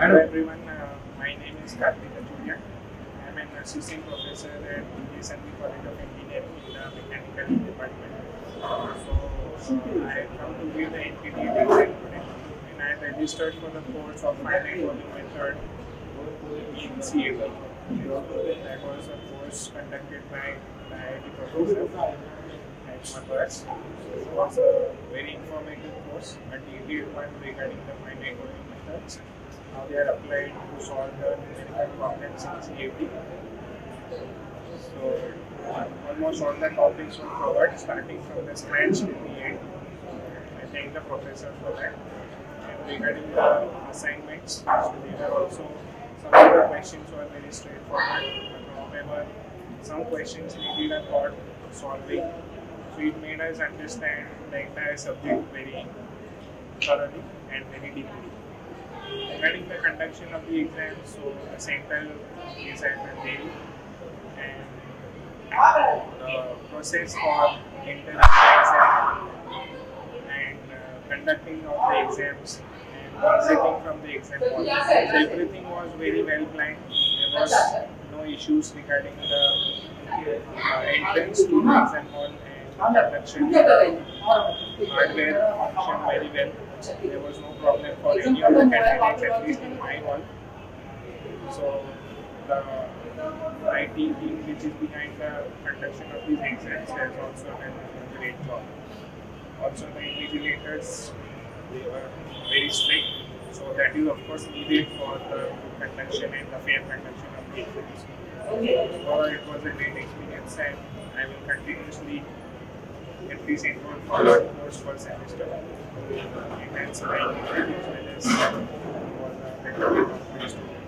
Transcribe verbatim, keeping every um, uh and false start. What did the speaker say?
Hello everyone, uh, my name is Karthik Achuria. I am an assistant professor at the College of Engineering in the Mechanical Department. So uh, I come to give the N P T E L exam today, and I registered for the course of Finite Volume Method in C A T. That was a course conducted by the I I T professor at Madras. It was a very informative course, a detailed one regarding the finite volume methods, how they are applied to solve the numerical problems in C A T. So uh, almost all the topics were covered, starting from the scratch to the end. I thank the professor for that. And regarding the assignments, so there are also some of the questions were very straightforward. However, some questions needed a thought solving. So it made us understand the entire subject very thoroughly and very deeply. Regarding the conduction of the exam, so the center is at Delhi, and the process for entering the exam and uh, conducting of the exams and exiting from the exam hall. So everything was very well planned. There was no issues regarding the uh, entrance to the exam hall and conduction. Hardware functioned very well. There was no problem for any of the candidates, at least in my hall. So the I T team which is behind the conduction of these exams has also done a great job. Also the invigilators, they were very strict, so that is of course needed for the conduction and the fair conduction of the exams. So it was a great experience, and I will continuously get this enrolled for one course per semester. Enhance my knowledge as well as for the better way of